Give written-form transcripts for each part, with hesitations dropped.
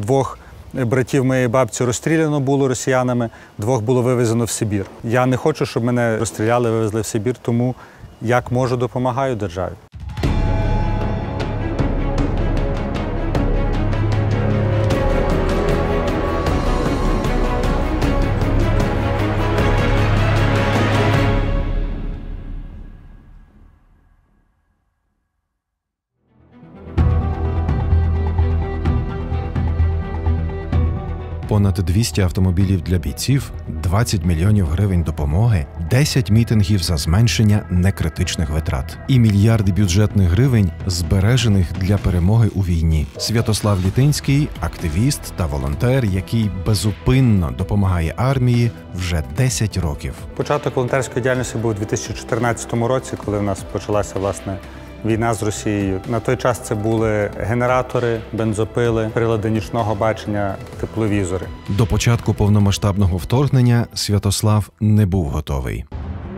2 братів моєї бабці розстріляно було росіянами, 2 було вивезено в Сибір. Я не хочу, щоб мене розстріляли, вивезли в Сибір, тому як можу, допомагаю державі. Понад 200 автомобілів для бійців, 20 мільйонів гривень допомоги, 10 мітингів за зменшення некритичних витрат і мільярди бюджетних гривень, збережених для перемоги у війні. Святослав Літинський – активіст та волонтер, який безупинно допомагає армії вже 10 років. Початок волонтерської діяльності був у 2014 році, коли в нас почалася, власне, війна з Росією. На той час це були генератори, бензопили, прилади нічного бачення, тепловізори. До початку повномасштабного вторгнення Святослав не був готовий.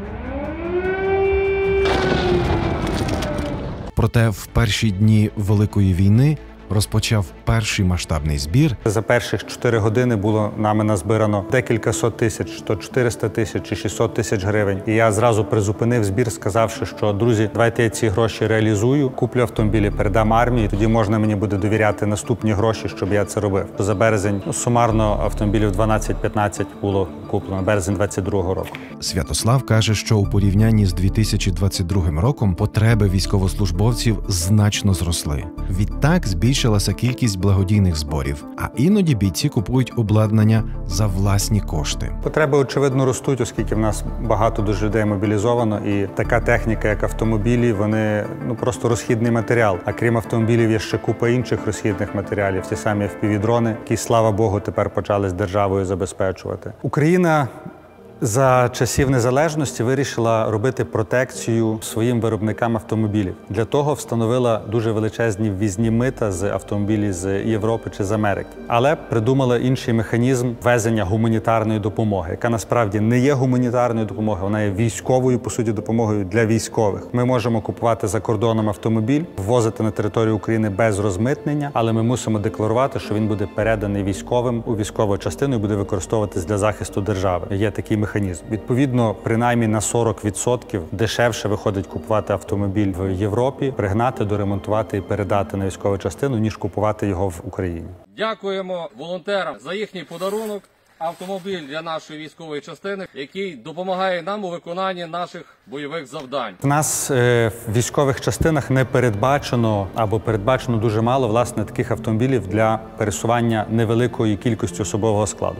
Проте в перші дні Великої війни розпочав перший масштабний збір. За перших 4 години було нами назбирано декілька сот тисяч, то 400 тисяч чи 600 тисяч гривень. І я зразу призупинив збір, сказавши, що, друзі, давайте я ці гроші реалізую, куплю автомобілі, передам армії, тоді можна мені буде довіряти наступні гроші, щоб я це робив. За березень сумарно автомобілів 12-15 було куплено, березень 22-го року. Святослав каже, що у порівнянні з 2022 роком потреби військовослужбовців значно зросли. Відтак збільшилася кількість благодійних зборів, а іноді бійці купують обладнання за власні кошти. Потреби, очевидно, ростуть, оскільки в нас багато дуже людей мобілізовано, і така техніка, як автомобілі, вони просто розхідний матеріал. А крім автомобілів, є ще купа інших розхідних матеріалів, ті самі FPV-дрони, які, слава Богу, тепер почали з державою забезпечувати. Україна за часів незалежності вирішила робити протекцію своїм виробникам автомобілів. Для того встановила дуже величезні ввізні мита з автомобілів з Європи чи з Америки. Але придумала інший механізм ввезення гуманітарної допомоги, яка насправді не є гуманітарною допомогою, вона є військовою, по суті, допомогою для військових. Ми можемо купувати за кордоном автомобіль, ввозити на територію України без розмитнення, але ми мусимо декларувати, що він буде переданий військовим у військову частину і буде використовуватись для захисту держави. Є такий механізм. Відповідно, принаймні на 40% дешевше виходить купувати автомобіль в Європі, пригнати, доремонтувати і передати на військову частину, ніж купувати його в Україні. Дякуємо волонтерам за їхній подарунок. Автомобіль для нашої військової частини, який допомагає нам у виконанні наших бойових завдань. В нас в військових частинах не передбачено або передбачено дуже мало, власне, таких автомобілів для пересування невеликої кількості особового складу.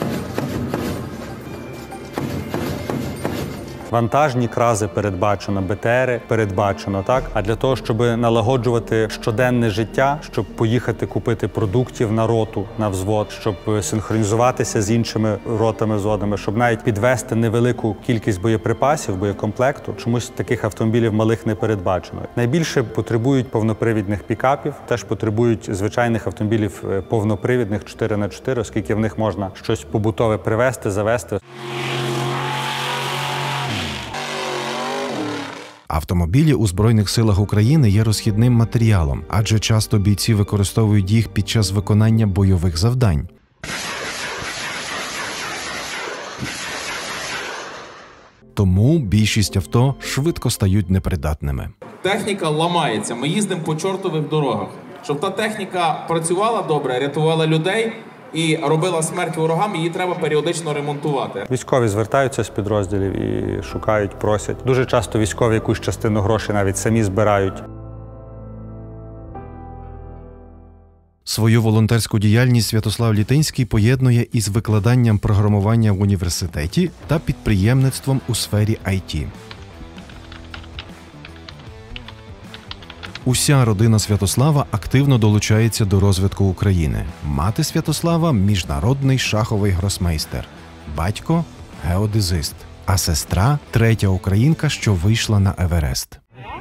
Вантажні крази передбачено, БТРи передбачено, так? А для того, щоб налагоджувати щоденне життя, щоб поїхати купити продуктів на роту, на взвод, щоб синхронізуватися з іншими ротами, взводами, щоб навіть підвести невелику кількість боєприпасів, боєкомплекту, чомусь таких автомобілів малих не передбачено. Найбільше потребують повнопривідних пікапів, теж потребують звичайних автомобілів повнопривідних 4х4, оскільки в них можна щось побутове привезти, завезти. Автомобілі у Збройних силах України є розхідним матеріалом, адже часто бійці використовують їх під час виконання бойових завдань. Тому більшість авто швидко стають непридатними. Техніка ламається, ми їздимо по чортових дорогах. Щоб та техніка працювала добре, рятувала людей і робила смерть ворогам, її треба періодично ремонтувати. Військові звертаються з підрозділів і шукають, просять. Дуже часто військові якусь частину грошей навіть самі збирають. Свою волонтерську діяльність Святослав Літинський поєднує із викладанням програмування в університеті та підприємництвом у сфері IT. Уся родина Святослава активно долучається до розвитку України. Мати Святослава – міжнародний шаховий гросмейстер. Батько – геодезист. А сестра – третя українка, що вийшла на Еверест.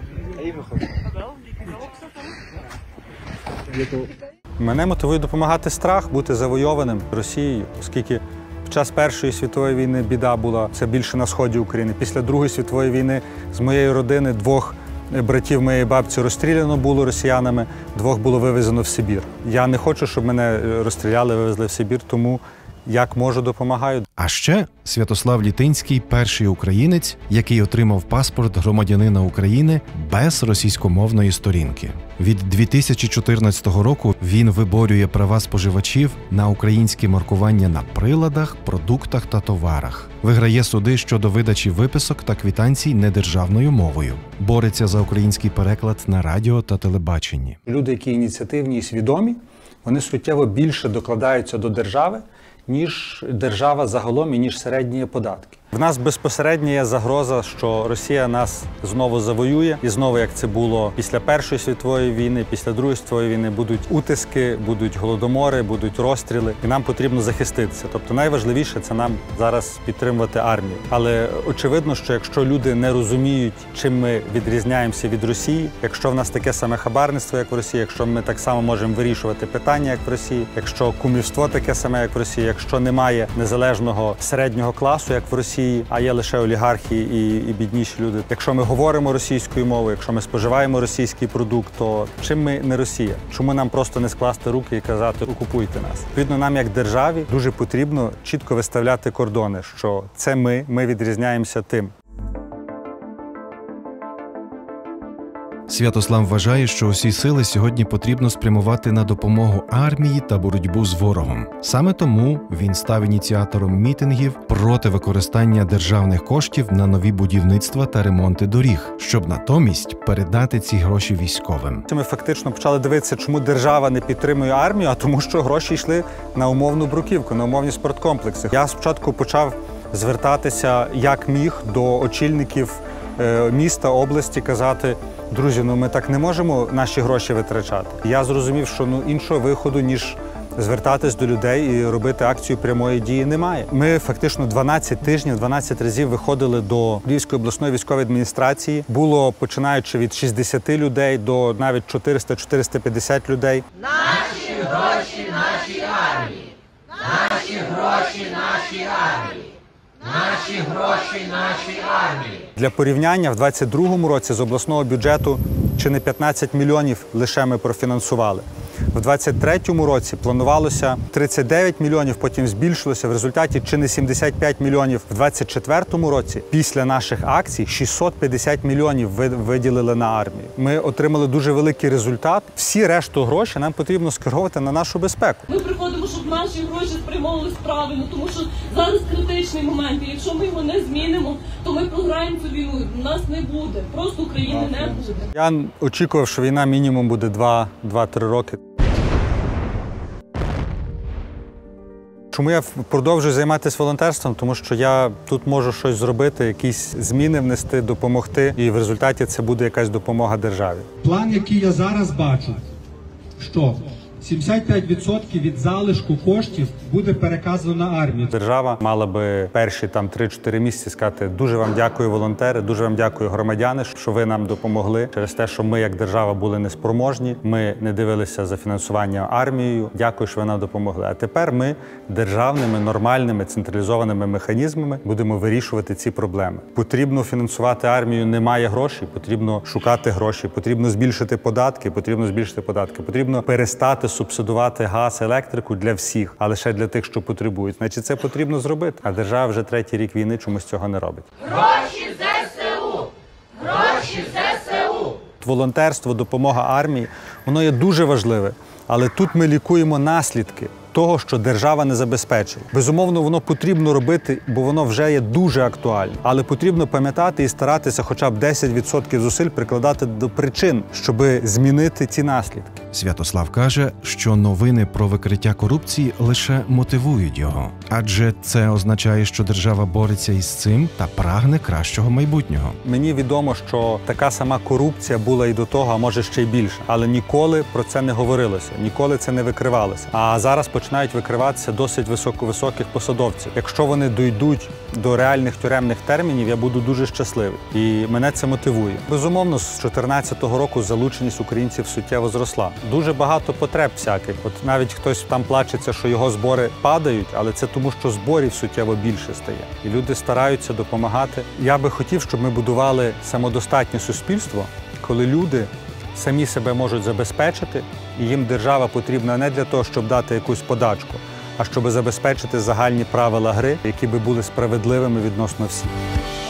Мене мотивує допомагати страх, бути завойованим Росією, оскільки в час Першої світової війни біда була, це більше на сході України. Після Другої світової війни з моєї родини 2 братів моєї бабці розстріляно було росіянами, 2 було вивезено в Сибір. Я не хочу, щоб мене розстріляли, вивезли в Сибір, тому як можу, допомагаю. А ще Святослав Літинський – перший українець, який отримав паспорт громадянина України без російськомовної сторінки. Від 2014 року він виборює права споживачів на українське маркування на приладах, продуктах та товарах. Виграє суди щодо видачі виписок та квитанцій недержавною мовою. Бореться за український переклад на радіо та телебаченні. Люди, які ініціативні і свідомі, вони суттєво більше докладаються до держави, ніж держава загалом і ніж середні податки. В нас безпосередньо є загроза, що Росія нас знову завоює. І знову, як це було після Першої світової війни, після Другої світової війни, будуть утиски, будуть голодомори, будуть розстріли. І нам потрібно захиститися. Тобто найважливіше – це нам зараз підтримувати армію. Але очевидно, що якщо люди не розуміють, чим ми відрізняємося від Росії, якщо в нас таке саме хабарництво, як в Росії, якщо ми так само можемо вирішувати питання, як в Росії, якщо кумівство таке саме, як в Росії, якщо немає незалежного середнього класу, як в Росії, а є лише олігархи і бідніші люди. Якщо ми говоримо російською мовою, якщо ми споживаємо російський продукт, то чим ми не Росія? Чому нам просто не скласти руки і казати «окупуйте нас»? Відповідно, нам як державі дуже потрібно чітко виставляти кордони, що це ми відрізняємося тим. Святослав вважає, що усі сили сьогодні потрібно спрямувати на допомогу армії та боротьбу з ворогом. Саме тому він став ініціатором мітингів проти використання державних коштів на нові будівництва та ремонти доріг, щоб натомість передати ці гроші військовим. Ми фактично почали дивитися, чому держава не підтримує армію, а тому, що гроші йшли на умовну бруківку, на умовні спорткомплекси. Я спочатку почав звертатися як міг до очільників міста, області, казати: друзі, ми так не можемо наші гроші витрачати. Я зрозумів, що іншого виходу, ніж звертатись до людей і робити акцію прямої дії, немає. Ми фактично 12 тижнів, 12 разів виходили до Львівської обласної військової адміністрації. Було починаючи від 60 людей до навіть 400-450 людей. Наші гроші нашій армії! Наші гроші нашій армії! Наші гроші нашій армії! Для порівняння, в 2022 році з обласного бюджету чи не 15 мільйонів лише ми профінансували. В 2023 році планувалося 39 мільйонів, потім збільшилося. В результаті чи не 75 мільйонів. В 2024 році після наших акцій 650 мільйонів виділили на армію. Ми отримали дуже великий результат. Всі решту гроші нам потрібно скеровувати на нашу безпеку. Ми приходимо, щоб наші гроші спрямовувалися правильно, тому що зараз критичний момент. І якщо ми його не змінимо, то ми програємо цю війну. Нас не буде. Просто України не буде. Я очікував, що війна мінімум буде 2-3 роки. Чому я продовжую займатися волонтерством? Тому що я тут можу щось зробити, якісь зміни внести, допомогти, і в результаті це буде якась допомога державі. План, який я зараз бачу, що 75% від залишку коштів буде переказано на армію. Держава мала би перші 3-4 місяці сказати: дуже вам дякую, волонтери, дуже вам дякую, громадяни, що ви нам допомогли. Через те, що ми як держава були неспроможні, ми не дивилися за фінансуванням армією. Дякую, що ви нам допомогли. А тепер ми державними, нормальними, централізованими механізмами будемо вирішувати ці проблеми. Потрібно фінансувати армію, немає грошей, потрібно шукати гроші, потрібно збільшити податки, потрібно перестати субсидувати газ, електрику для всіх, а лише для тих, що потребують. Значить, це потрібно зробити. А держава вже 3-й рік війни чомусь цього не робить. Гроші ЗСУ! Гроші ЗСУ! Волонтерство, допомога армії, воно є дуже важливе. Але тут ми лікуємо наслідки того, що держава не забезпечила. Безумовно, воно потрібно робити, бо воно вже є дуже актуальне. Але потрібно пам'ятати і старатися хоча б 10% зусиль прикладати до причин, щоб змінити ці наслідки. Святослав каже, що новини про викриття корупції лише мотивують його. Адже це означає, що держава бореться із цим та прагне кращого майбутнього. Мені відомо, що така сама корупція була і до того, а може ще й більше. Але ніколи про це не говорилося, ніколи це не викривалося. А зараз починають викриватися досить високих посадовців. Якщо вони дійдуть до реальних тюремних термінів, я буду дуже щасливий. І мене це мотивує. Безумовно, з 2014 року залученість українців суттєво зросла. Дуже багато потреб всяких. От навіть хтось там плачеться, що його збори падають, але це тому, що зборів суттєво більше стає. І люди стараються допомагати. Я би хотів, щоб ми будували самодостатнє суспільство, коли люди самі себе можуть забезпечити, і їм держава потрібна не для того, щоб дати якусь подачку, а щоб забезпечити загальні правила гри, які би були справедливими відносно всіх.